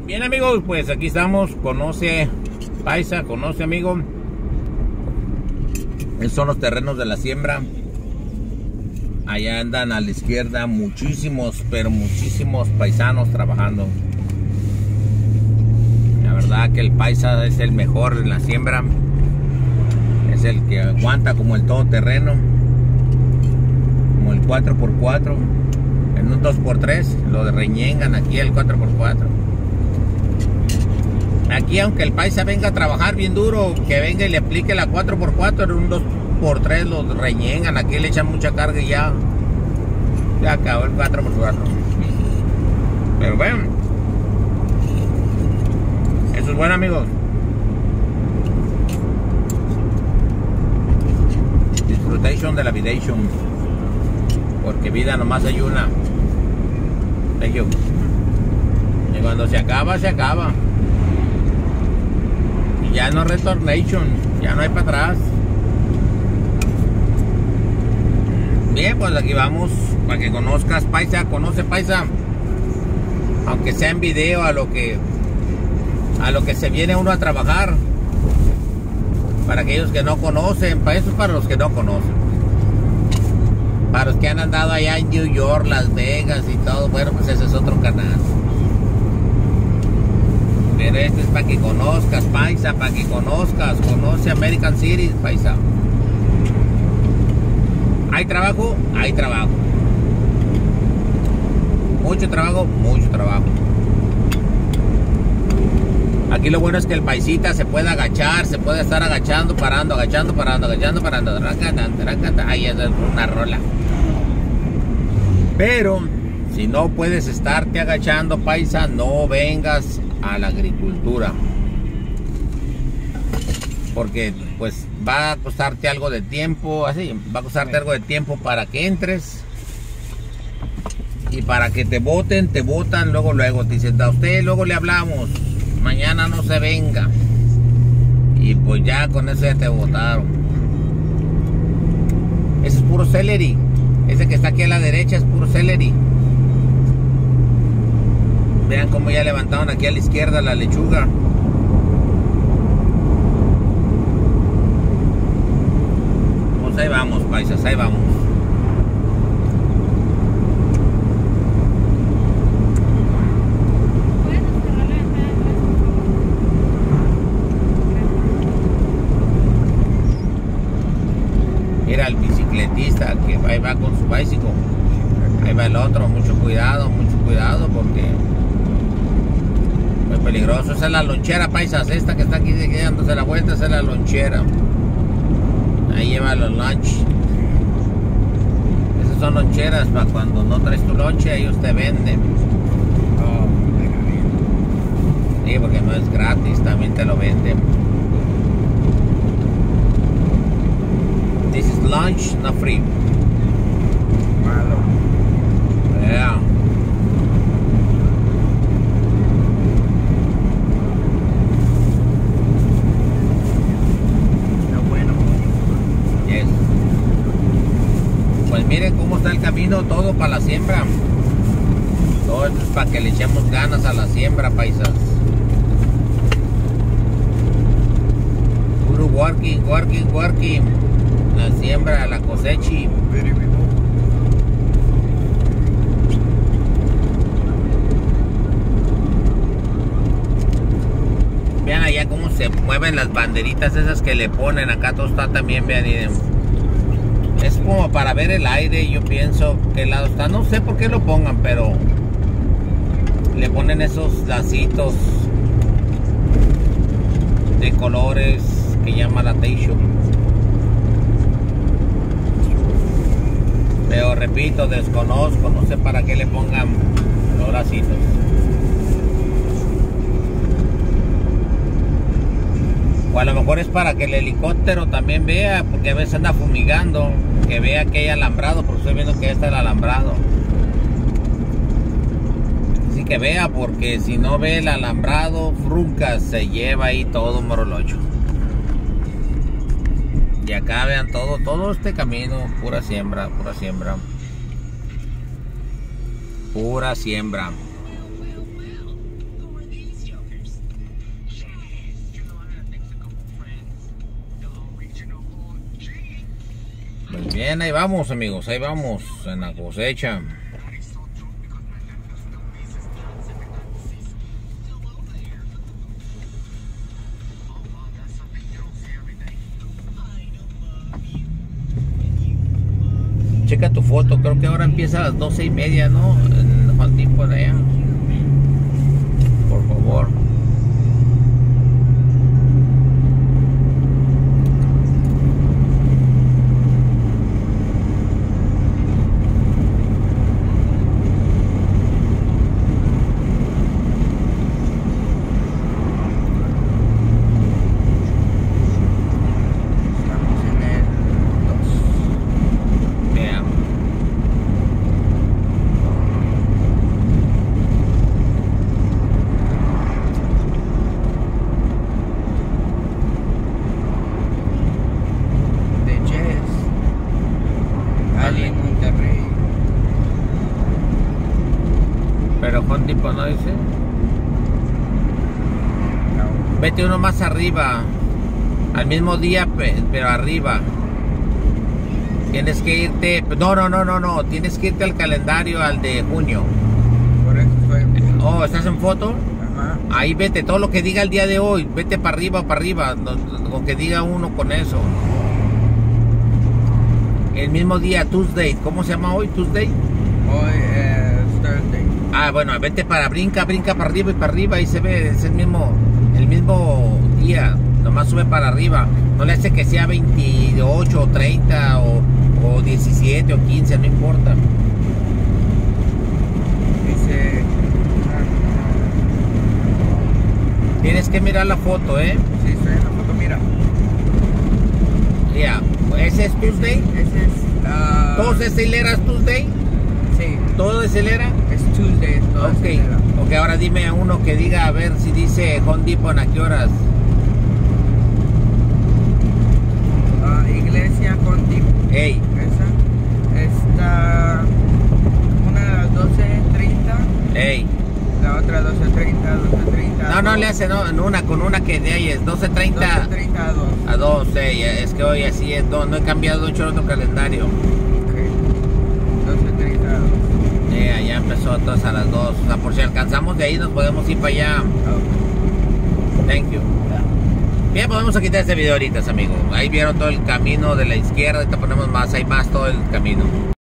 Bien, amigos, pues aquí estamos. Conoce paisa, conoce, amigo. Esos son los terrenos de la siembra. Allá andan a la izquierda muchísimos, pero muchísimos paisanos trabajando. La verdad que el paisa es el mejor en la siembra. Es el que aguanta como el todoterreno, como el 4x4. En un 2x3 lo reñengan aquí el 4x4. Aquí, aunque el paisa venga a trabajar bien duro, que venga y le aplique la 4x4, en un 2x3 lo reñengan. Aquí le echan mucha carga y ya acabó el 4x4. Pero bueno, eso es bueno, amigos. Disfrutation de la vidation, porque vida nomás hay una. Thank you. Y cuando se acaba, se acaba. Y ya no retornation, ya no hay para atrás. Bien, pues aquí vamos, para que conozcas paisa, conoce paisa. Aunque sea en video, a lo que se viene uno a trabajar. Para aquellos que no conocen, para eso es para los que no conocen. Para los que han andado allá en New York, Las Vegas y todo, bueno, pues ese es otro canal. Pero este es para que conozcas, paisa, para que conozcas, conoce American City, paisa. ¿Hay trabajo? Hay trabajo. Mucho trabajo, mucho trabajo. Aquí lo bueno es que el paisita se puede agachar, se puede estar agachando, parando, agachando, parando, agachando, parando. Ahí es una rola. Pero si no puedes estarte agachando, paisa, no vengas a la agricultura. Porque pues va a costarte algo de tiempo, así, va a costarte algo de tiempo para que entres. Y para que te voten, te votan luego, te dicen, a usted luego le hablamos. Mañana no se venga. Y pues ya con eso ya te votaron. Ese es puro celery. Ese que está aquí a la derecha es puro celery. Vean cómo ya levantaron aquí a la izquierda la lechuga. Pues ahí vamos, paisas, ahí vamos. Mira el bicicletista que ahí va con su bicycle. Ahí va el otro, mucho cuidado porque muy peligroso. Esa es la lonchera, paisas, esta que está aquí dándose la vuelta, esa es la lonchera. Ahí lleva los lunch. Esas son loncheras para cuando no traes tu lonche, ellos te venden. Sí, porque no es gratis, también te lo venden. This is lunch, not free. Malo. Yeah. Está bueno. Yes. Pues miren cómo está el camino, todo para la siembra. Todo esto es para que le echemos ganas a la siembra, paisas. Puro working. La siembra, la cosecha. Vean allá cómo se mueven las banderitas esas que le ponen. Acá todo está también, vean. Es como para ver el aire. Yo pienso que el lado está. No sé por qué lo pongan, pero le ponen esos lacitos de colores que llama la atención. Pero repito, desconozco, no sé para qué le pongan los lacitos. O a lo mejor es para que el helicóptero también vea, porque a veces anda fumigando, que vea que hay alambrado, porque estoy viendo que ya está el alambrado. Así que vea, porque si no ve el alambrado, frunca, se lleva ahí todo un morolocho. Y acá vean todo este camino, pura siembra. Bien, ahí vamos, amigos, ahí vamos en la cosecha. Checa tu foto, creo que ahora empieza a las 12:30, ¿no? En Juan Tipo de allá. Por favor. Pero Juan Tipo no dice. No. Vete uno más arriba. Al mismo día, pero arriba. Tienes que irte. No. Tienes que irte al calendario, al de junio. Por eso estoy. Oh, ¿estás en foto? Ajá. Ahí vete, todo lo que diga el día de hoy. Vete para arriba. Con que diga uno con eso. El mismo día, Tuesday. ¿Cómo se llama hoy? Tuesday. Hoy es Thursday. Ah, bueno, vete brinca para arriba, ahí se ve, es el mismo día, nomás sube para arriba, no le hace que sea 28 o 30 o 17 o 15, no importa. Dice... Tienes que mirar la foto, ¿eh? Sí, estoy en la foto, mira. Ya, ¿ese es Tuesday? Ese es... ¿Todo es hileras Tuesday? Sí. ¿Todo es hilera? Es Tuesday, todo es hilera. Ok, ahora dime a uno que diga, a ver si dice Home Depot, ¿a qué horas? Iglesia Home Depot. Ey. Esa está una a las 12:30. Ey. La otra 12:30. No le hace, no, con una que de ahí es 12:30. 12:30 a 2. A 2, es que hoy así es, no he cambiado mucho el otro calendario. Ok. 12:30 a 2. Ya empezó entonces a las 2. O sea, por si alcanzamos de ahí, nos podemos ir para allá. Okay. Thank you. Bien, podemos quitar este video ahorita, amigos. Ahí vieron todo el camino de la izquierda. Ahorita ponemos más, hay más todo el camino.